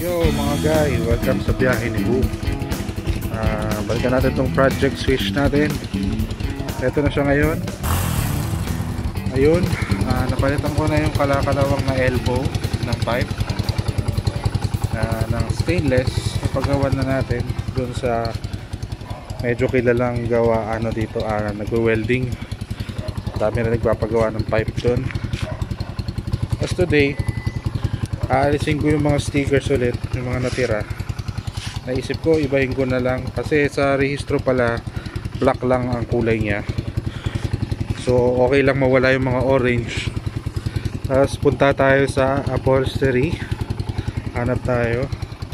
Yo mga guys, welcome sa biyahe ni Boom. Balikan natin itong project switch natin. Ito na siya ngayon. Ayun, napalitan ko na yung kalakalawang na elbow ng pipe ng stainless. Ipagawa na natin dun sa medyo kilalang gawa dito, nagwe-welding. Dami na nagpapagawa ng pipe dun. As today, aalisin ko yung mga stickers ulit, yung mga natira. Naisip ko ibahin ko na lang kasi sa rehistro pala black lang ang kulay niya, so okay lang mawala yung mga orange. Tapos punta tayo sa upholstery, hanap tayo,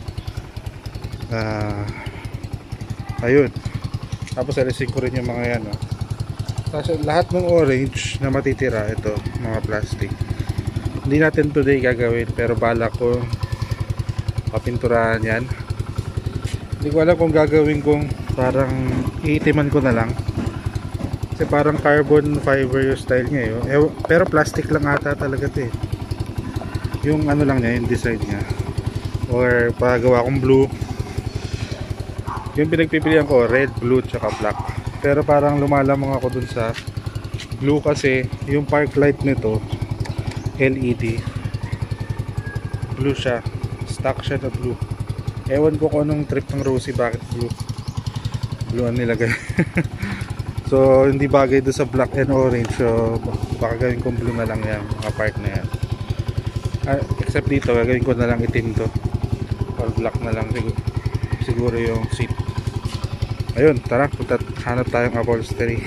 ayun. Tapos alisin ko rin yung mga yan, Tapos lahat ng orange na matitira, ito mga plastic, hindi natin today gagawin, pero balak ko papinturahan yan. Hindi ko alam kung gagawin kong parang iitiman ko na lang, kasi parang carbon fiber yung style niya pero plastic lang ata talaga ito yung lang niya, yung design niya. Or pagawa kong blue, yung pinagpipilian ko red, blue, tsaka black. Pero parang lumalamang ako dun sa blue kasi yung park light nito LED blue siya, stock siya na blue. Ewan ko kung anong trip ng Rosie, bakit blue ang nilagay. So hindi bagay doon sa black and orange, so baka gawin kong blue na lang yan, mga part na yan. Except dito gagawin ko na lang itim to, or black na lang siguro yung seat. Ayun, tara, hanap tayong upholstery.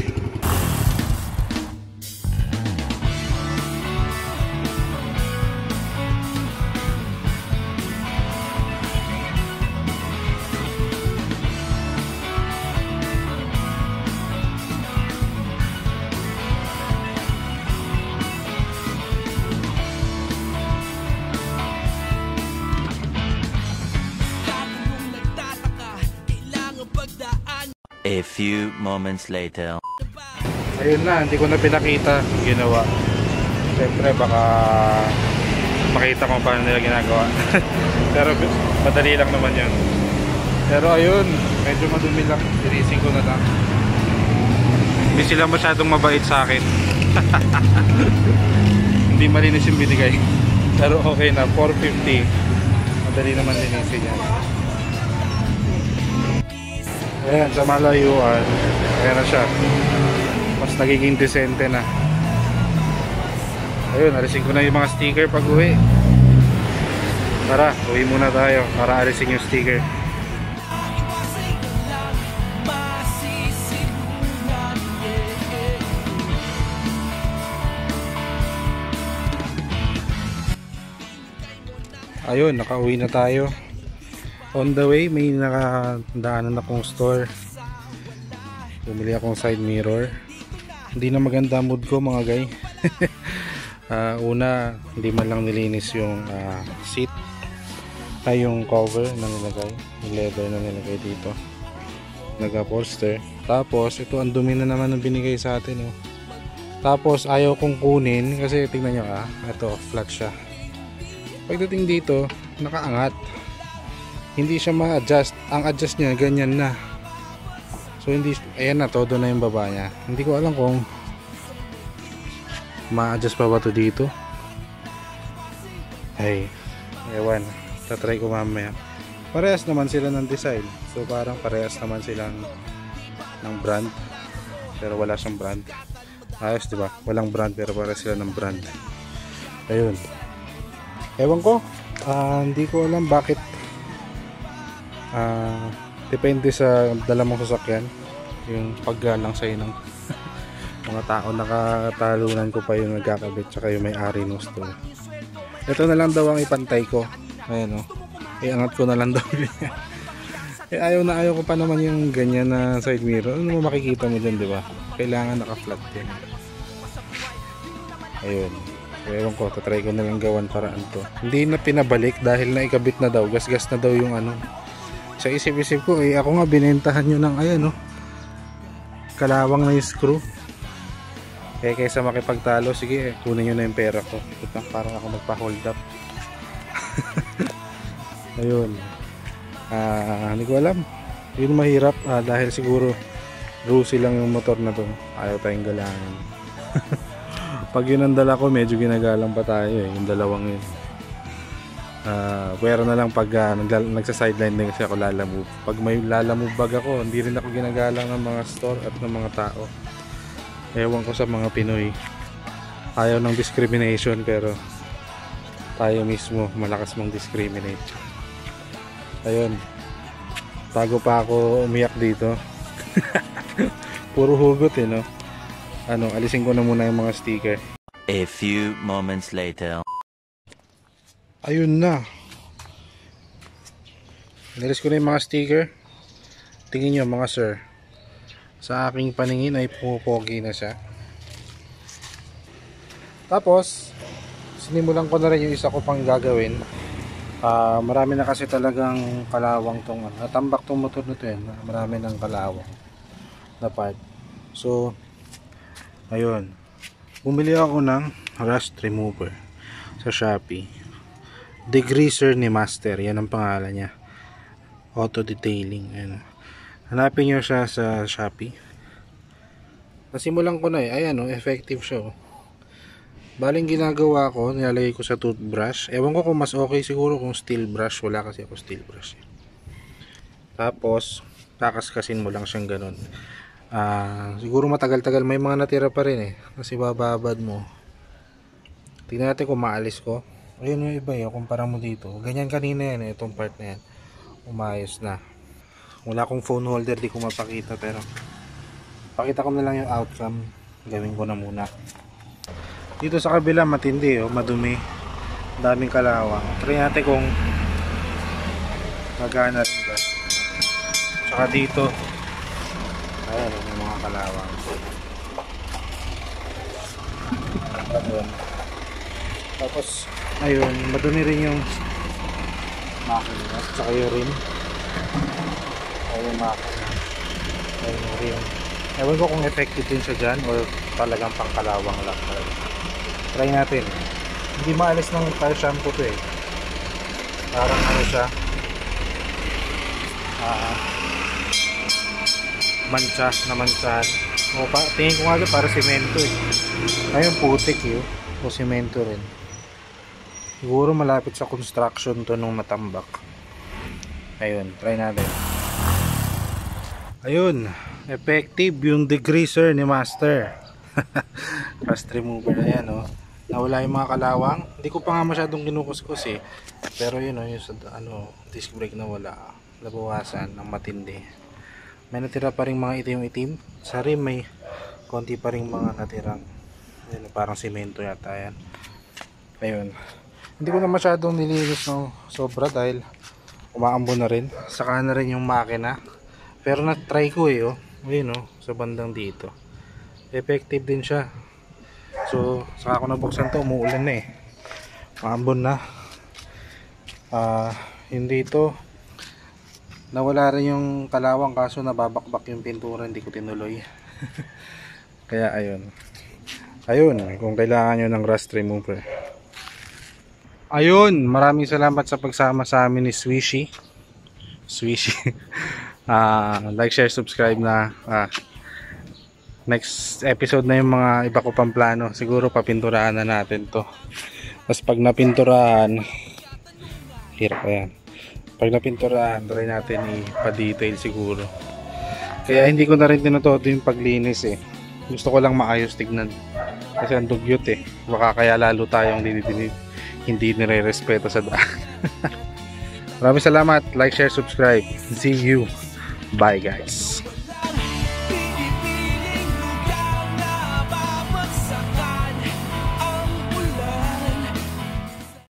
A few moments later. Ayun na, hindi ko na pinakita yung ginawa. Siyempre baka makita kung paano nila ginagawa. Pero madali lang naman yun. Pero ayun, medyo madumi lang. Irisin ko na lang. Hindi sila masyadong mabait sa akin. Hindi malinis yung binigay. Pero okay na, 450. Madali naman linisin yan. Ayan, sa malayuan, ayan na siya. Mas nagiging decente na. Ayun, alisin ko na yung mga sticker pag uwi. Tara, uwi muna tayo para alisin yung sticker. Ayun, nakauwi na tayo. On the way, may nakadaanan akong store. Bumili akong side mirror. Hindi na maganda mood ko mga guy. Una, hindi man lang nilinis yung seat, ay yung cover na nilagay, yung leather na nilagay dito, nag-upholster. Tapos ito, ang dumi na naman ang binigay sa atin. Tapos ayaw kong kunin kasi tingnan nyo, ito flat siya. Pagdating dito, nakaangat, hindi siya ma-adjust. Ang adjust niya ganyan na. So hindi, ayan na, todo na yung baba niya. Hindi ko alam kung ma-adjust pa ba to dito. Ay, ewan, tatry ko mamaya. Parehas naman sila ng design, so parang parehas naman silang ng brand, pero wala siyang brand. Ayos, diba? Walang brand pero parehas sila ng brand. Ayun, ewan ko, hindi ko alam bakit. Depende sa dala mong sasakyan yung paggalang sa'yo ng mga tao. Nakatalunan ko pa yung nagkakabit tsaka yung may-ari ng store. Ito na lang daw ang ipantay ko. Ayan iangat ko na lang daw. Ayaw ko pa naman yung ganyan na side mirror. Ano mo makikita mo dyan, diba? Kailangan naka-flat din. Ayun, ewan ko, tatry ko na lang gawan paraan to. Hindi na pinabalik dahil naikabit na daw, gasgas na daw yung sa isip-isip ko, ako nga binentahan nyo ng kalawang na yung screw. Kaysa makipagtalo, sige, kunin nyo na yung pera ko. Parang ako magpa-hold up. Ayun. Hindi ko alam. Yun mahirap dahil siguro Rusi lang yung motor na to. Ayaw tayong galangin. Pag yun ang dala ko, medyo ginagalang pa tayo eh. Yung dalawang yun. Pero na lang pag nagsa-sideline din kasi ako lalamove. Pag may lalamove bag ako, hindi rin ako ginagalang ng mga store at ng mga tao. Ewan ko sa mga Pinoy. Ayaw ng discrimination pero tayo mismo malakas mong discriminate. Ayun. Bago pa ako umiyak dito. Puro hugot eh, no? Alisin ko na muna yung mga sticker. A few moments later. Ayun na. Inalis ko na yung mga sticker. Tingin nyo mga sir. Sa aking paningin ay pupogi na siya. Tapos sinimulan ko na rin yung isa ko pang gagawin. Marami na kasi talagang kalawang tong natambak tong motor na to yan. Marami ng kalawang na part. So ayun, bumili ako ng rust remover sa Shopee. Degreaser ni Master, yan ang pangalan niya. Auto detailing. Ayan. Hanapin nyo siya sa Shopee. Nasimulan ko na eh. Ayan, effective siya. Baling ginagawa ko, nilalagay ko sa toothbrush. Ewan ko kung mas okay siguro kung steel brush. Wala kasi ako steel brush. Tapos kakaskasin mo lang siyang ganun. Siguro matagal-tagal may mga natira pa rin eh. Kasi bababad mo. Tingnan natin kung maalis ko. Ayun yung iba yung kumpara mo dito. Ganyan kanina yan eh. Itong part na yan. Umayos na. Wala akong phone holder. Di ko mapakita. Pero pakita ko na lang yung outcome. Gawin ko na muna. Dito sa kabila matindi oh. Madumi. Daming kalawang. Try natin kung magana rin ba. Tsaka dito. Ayan yung mga kalawang. Ayun. Tapos ayun, madumi rin yung makina. Tsaka yung rim. Ayun yung makina. Ayun yung rim. Ewan ko kung effective din siya dyan or talagang pangkalawang lang. Try natin. Hindi maalis ng tire shampoo to eh. Parang ano siya, mancha na mansahan. Tingin ko nga para semento eh. Ayun putik yun. O semento rin. Siguro malapit sa construction to nung natambak. Ayun, try natin. Ayun, effective yung degreaser ni Master. Rust remover. Ayan o. Nawala yung mga kalawang. Hindi ko pa nga masyadong kinukuskus eh. Pero yun o, yung disc brake na wala. Nabawasan ng matindi. May natira pa rin mga itim-itim. Sa rim may konti pa rin mga natirang. Ayun, parang semento yata yan. Ayun. Hindi ko na masyadong nilinis ng sobra dahil umaambon na rin. Saka na rin yung makina. Pero na-try ko eh oh. Ayun oh, sa bandang dito. Effective din siya. So, saka ako nabuksan to, umuulan na eh. Maambon na. Hindi ito. Nawala rin yung kalawang kaso nababakbak yung pintura, hindi ko tinuloy. Kaya ayun. Ayun, kung kailangan nyo ng rust remover. Ayun, maraming salamat sa pagsama sa amin ni Swishy. Like, share, subscribe na. Next episode na yung mga iba ko pang plano. Siguro papinturahan na natin to. Tapos pag napinturahan, hirap yan. Pag napinturahan, try natin ipa-detail siguro. Kaya hindi ko na rin tinutodo yung paglinis eh. Gusto ko lang maayos tignan. Kasi ang dugyot eh. Baka kaya lalo tayong hindi nire-respeto sa daan. Maraming salamat. Like, share, subscribe. See you. Bye guys.